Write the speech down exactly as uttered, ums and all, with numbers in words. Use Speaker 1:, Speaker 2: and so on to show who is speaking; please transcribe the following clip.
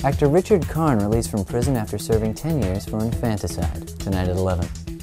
Speaker 1: Actor Richard Karn released from prison after serving ten years for infanticide, tonight at eleven.